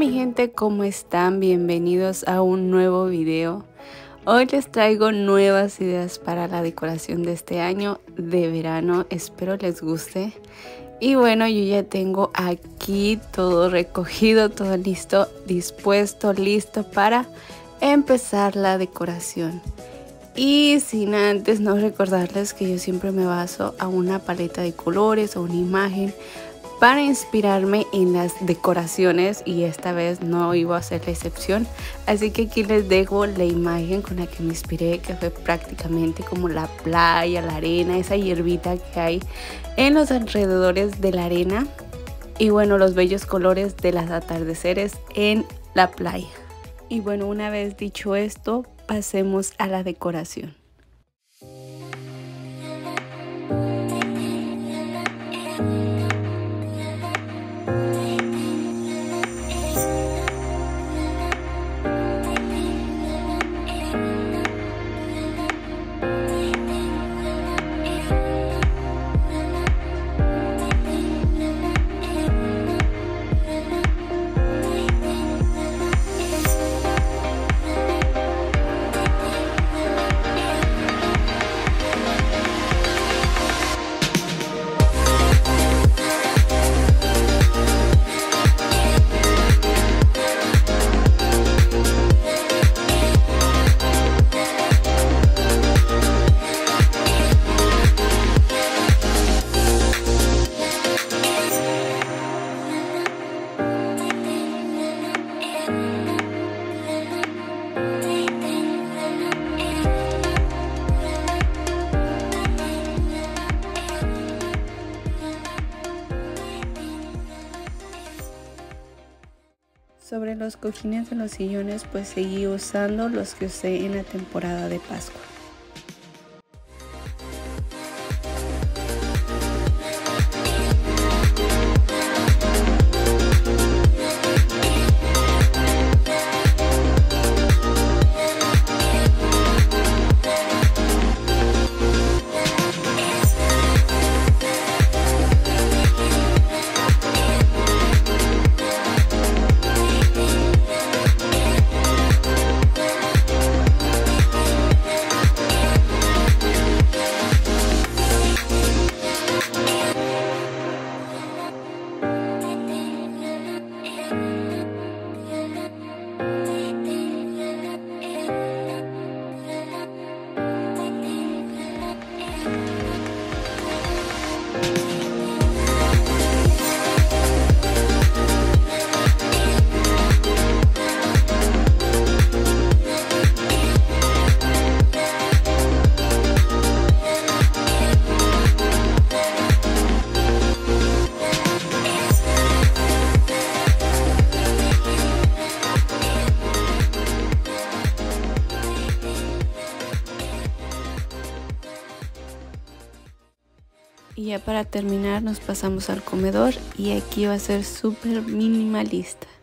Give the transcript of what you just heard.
mi gente, ¿cómo están? Bienvenidos a un nuevo video. Hoy les traigo nuevas ideas para la decoración de este año de verano. Espero les guste. Y bueno, yo ya tengo aquí todo recogido, todo listo, dispuesto, listo para empezar la decoración. Y sin antes no recordarles que yo siempre me baso a una paleta de colores o una imagen para inspirarme en las decoraciones, y esta vez no iba a ser la excepción. Así que aquí les dejo la imagen con la que me inspiré, que fue prácticamente como la playa, la arena, esa hierbita que hay en los alrededores de la arena, y bueno, los bellos colores de los atardeceres en la playa. Y bueno, una vez dicho esto, pasemos a la decoración. Sobre los cojines de los sillones, pues seguí usando los que usé en la temporada de Pascua. Y ya para terminar nos pasamos al comedor, y aquí va a ser súper minimalista.